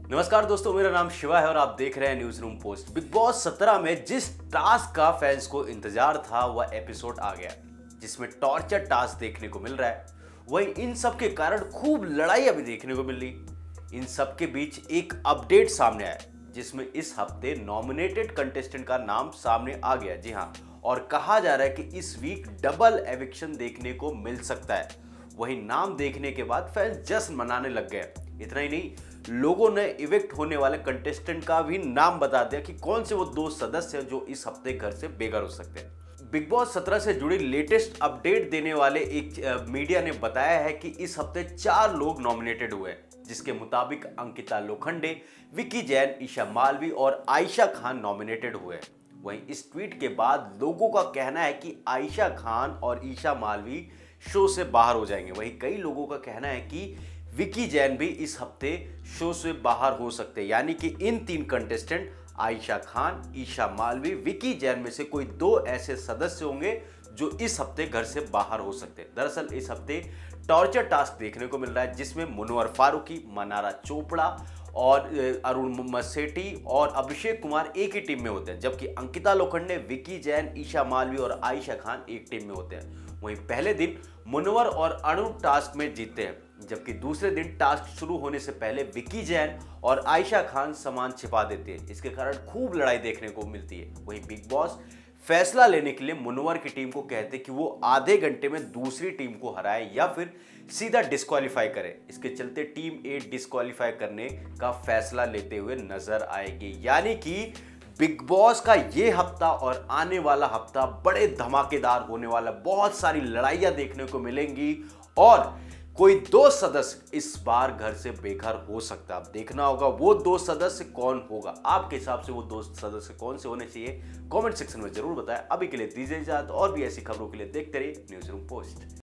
नमस्कार दोस्तों, मेरा नाम शिवा है और आप देख रहे हैं news room post. Bigg Boss 17 में जिस टास्क का फैंस को इंतजार था वह एपिसोड आ गया, जिसमें टॉर्चर टास्क देखने को मिल रहा है। वहीं इन सब के कारण खूब लड़ाइयां भी देखने को मिल रही। इन सब के बीच एक अपडेट सामने आया, जिसमें इस हफ्ते नॉमिनेटेड कंटेस्टेंट का नाम सामने आ गया। जी हाँ, और कहा जा रहा है कि इस वीक डबल एविक्शन देखने को मिल सकता है। वहीं नाम देखने के बाद फैंस जश्न मनाने लग गए। इतना ही नहीं, लोगों ने इवेक्ट होने वाले कंटेस्टेंट का भी नाम बता दिया कि कौन से वो दो सदस्य हैं जो इस हफ्ते घर से बेघर हो सकते हैं। बिग बॉस 17 से जुड़ी लेटेस्ट अपडेट देने वाले एक मीडिया ने बताया है कि इस हफ्ते 4 लोग नॉमिनेटेड हुए हैं, जिसके मुताबिक अंकिता लोखंडे, विकी जैन, ईशा मालवी और आयशा खान नॉमिनेटेड हुए हैं। वहीं इस ट्वीट के बाद लोगों का कहना है कि आयशा खान और ईशा मालवी शो से बाहर हो जाएंगे। वहीं कई लोगों का कहना है कि विकी जैन भी इस हफ्ते शो से बाहर हो सकते हैं। यानी कि इन 3 कंटेस्टेंट आयशा खान, ईशा मालवी, विकी जैन में से कोई 2 ऐसे सदस्य होंगे जो इस हफ्ते घर से बाहर हो सकते हैं। दरअसल इस हफ्ते टॉर्चर टास्क देखने को मिल रहा है, जिसमें मुनव्वर फारूकी, मनारा चोपड़ा और अरुण मसेठी और अभिषेक कुमार एक ही टीम में होते हैं, जबकि अंकिता लोखंडे, विकी जैन, ईशा मालवी और आयशा खान एक टीम में होते हैं। वहीं पहले दिन मुनव्वर और अरुण टास्क में जीतते हैं, जबकि दूसरे दिन टास्क शुरू होने से पहले विकी जैन और आयशा खान सामान छिपा देते हैं। इसके कारण खूब लड़ाई देखने को मिलती है। वहीं बिग बॉस फैसला लेने के लिए मुनव्वर की टीम को कहते हैं कि वो आधे घंटे में दूसरी टीम को हराए या फिर सीधा डिस्क्वालीफाई करे। इसके चलते टीम ए डिस्क्वालीफाई करने का फैसला लेते हुए नजर आएगी। यानी कि बिग बॉस का ये हफ्ता और आने वाला हफ्ता बड़े धमाकेदार होने वाला। बहुत सारी लड़ाइयां देखने को मिलेंगी और कोई 2 सदस्य इस बार घर से बेघर हो सकता है। अब देखना होगा वो 2 सदस्य कौन होगा। आपके हिसाब से वो 2 सदस्य कौन से होने चाहिए, कमेंट सेक्शन में जरूर बताएं। अभी के लिए दीजिए इजाजत, और भी ऐसी खबरों के लिए देखते रहिए न्यूज रूम पोस्ट।